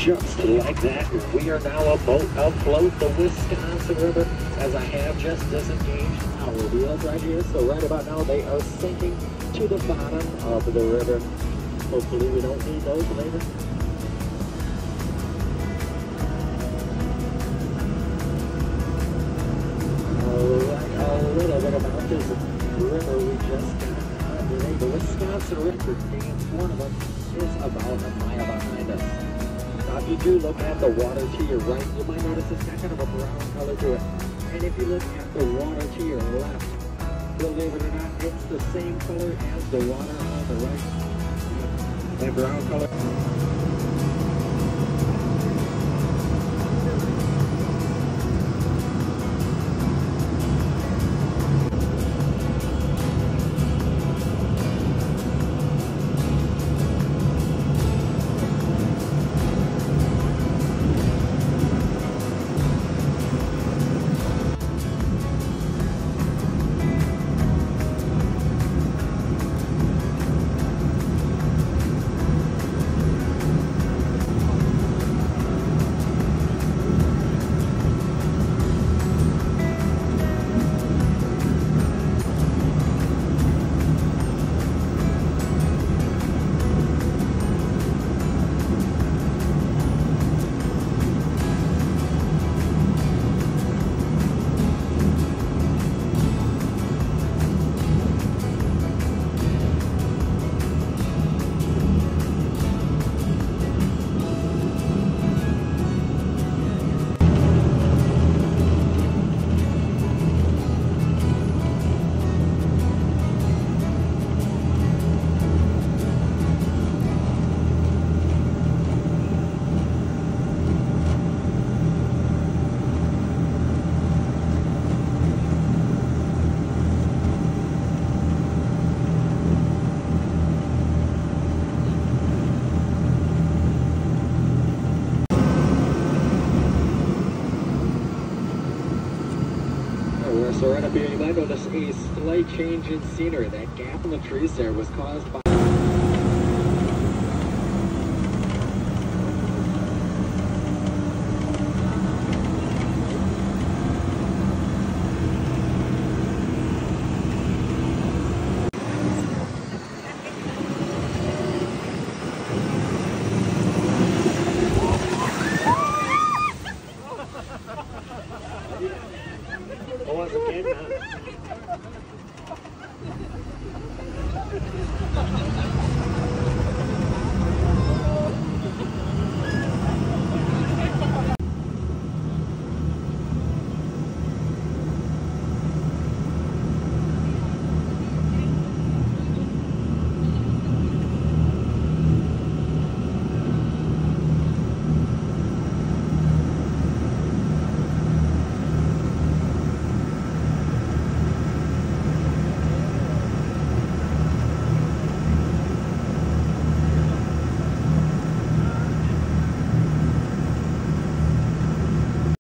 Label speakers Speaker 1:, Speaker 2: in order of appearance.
Speaker 1: just like that, we are now afloat the Wisconsin River, as I have just disengaged our wheels right here. So right about now, they are sinking to the bottom of the river. Hopefully we don't need those later. Alright, a little bit about this river we just got on today. The Wisconsin River Dance, one of them, is about a mile behind us. Now, if you do look at the water to your right, you might notice it's got kind of a brown color to it. And if you look at the water to your left, believe it or not, it's the same color as the water on the right. That brown color. So right up here, you might notice a slight change in scenery. That gap in the trees there was caused by